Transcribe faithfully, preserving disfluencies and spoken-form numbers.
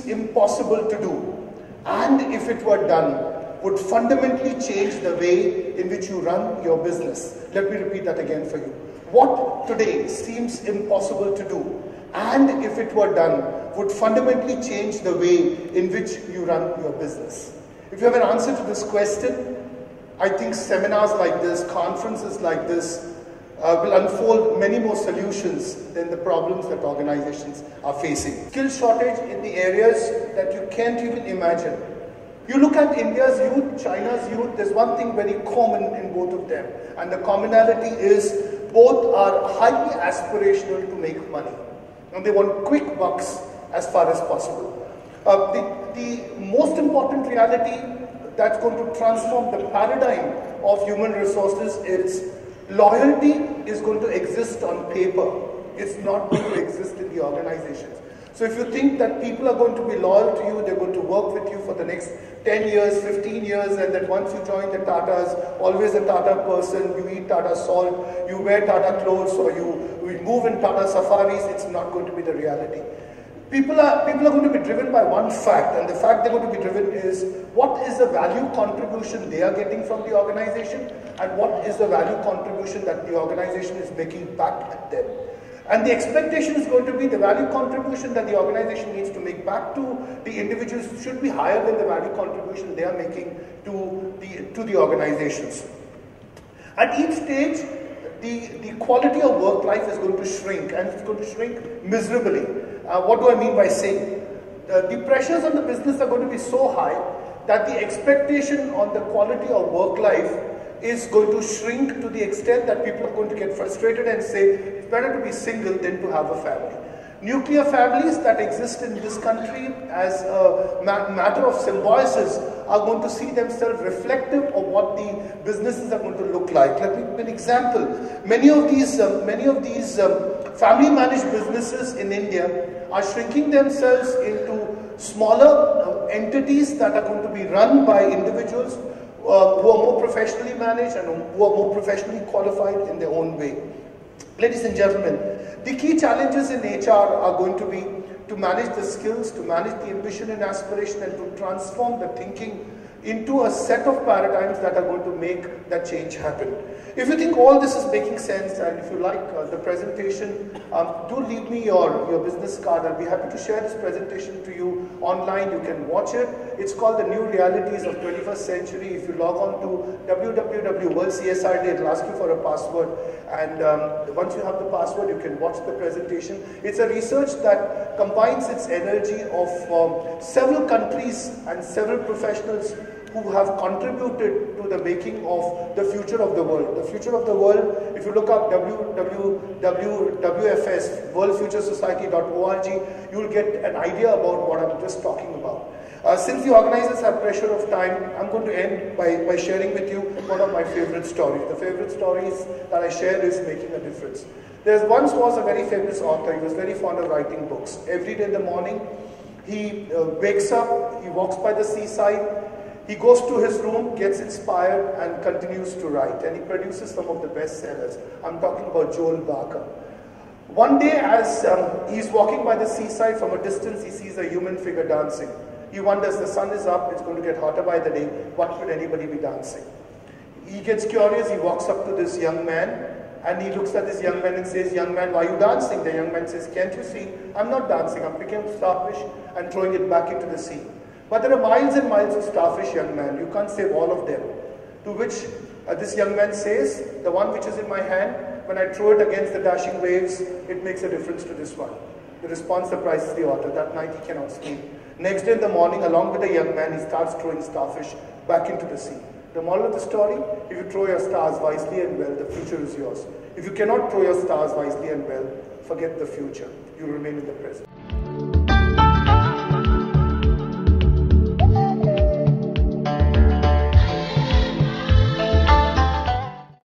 impossible to do, and if it were done, would fundamentally change the way in which you run your business. Let me repeat that again for you. What today seems impossible to do, and if it were done, would fundamentally change the way in which you run your business. If you have an answer to this question, I think seminars like this, conferences like this, uh, will unfold many more solutions than the problems that organizations are facing. Skill shortage in the areas that you can't even imagine. You look at India's youth, China's youth, there's one thing very common in both of them. And the commonality is both are highly aspirational to make money. And they want quick bucks as far as possible. Uh, the, the most important reality that's going to transform the paradigm of human resources is loyalty is going to exist on paper. It's not going to exist in the organizations. So if you think that people are going to be loyal to you, they're going to work with you for the next ten years, fifteen years, and that once you join the Tatas, always a Tata person, you eat Tata salt, you wear Tata clothes, or you, you move in Tata safaris, it's not going to be the reality. People are, people are going to be driven by one fact, and the fact they're going to be driven is what is the value contribution they are getting from the organization, and what is the value contribution that the organization is making back at them. And the expectation is going to be the value contribution that the organization needs to make back to the individuals should be higher than the value contribution they are making to the, to the organizations. At each stage, the, the quality of work life is going to shrink, and it's going to shrink miserably. Uh, what do I mean by saying? Uh, the pressures on the business are going to be so high that the expectation on the quality of work life is going to shrink to the extent that people are going to get frustrated and say, it's better to be single than to have a family. Nuclear families that exist in this country as a ma matter of symbiosis are going to see themselves reflective of what the businesses are going to look like. Let me give an example. Many of these, um, many of these um, family managed businesses in India are shrinking themselves into smaller uh, entities that are going to be run by individuals Uh, who are more professionally managed and who are more professionally qualified in their own way. Ladies and gentlemen, the key challenges in H R are going to be to manage the skills, to manage the ambition and aspiration, and to transform the thinking into a set of paradigms that are going to make that change happen. If you think all this is making sense, and if you like uh, the presentation, um, do leave me your, your business card. I'll be happy to share this presentation to you online. You can watch it. It's called The New Realities of twenty-first Century. If you log on to w w w dot world c s r day, it'll ask you for a password. And um, once you have the password, you can watch the presentation. It's a research that combines its energy of um, several countries and several professionals who have contributed to the making of the future of the world. The future of the world, if you look up w w w dot w f s, world future society dot org, you will get an idea about what I'm just talking about. Uh, since the organizers have pressure of time, I'm going to end by, by sharing with you one of my favorite stories. The favorite stories that I share is making a difference. There once was a very famous author. He was very fond of writing books. Every day in the morning, he uh, wakes up, he walks by the seaside, he goes to his room, gets inspired, and continues to write. And he produces some of the best sellers. I'm talking about Joel Barker. One day, as um, he's walking by the seaside, from a distance, he sees a human figure dancing. He wonders, the sun is up, it's going to get hotter by the day, what could anybody be dancing? He gets curious, he walks up to this young man, and he looks at this young man and says, young man, why are you dancing? The young man says, can't you see? I'm not dancing, I'm picking up starfish and throwing it back into the sea. But there are miles and miles of starfish, young man, you can't save all of them. To which uh, this young man says, the one which is in my hand, when I throw it against the dashing waves, it makes a difference to this one. The response surprises the author. That night he cannot sleep. Next day in the morning, along with the young man, he starts throwing starfish back into the sea. The moral of the story, if you throw your stars wisely and well, the future is yours. If you cannot throw your stars wisely and well, forget the future. You remain in the present.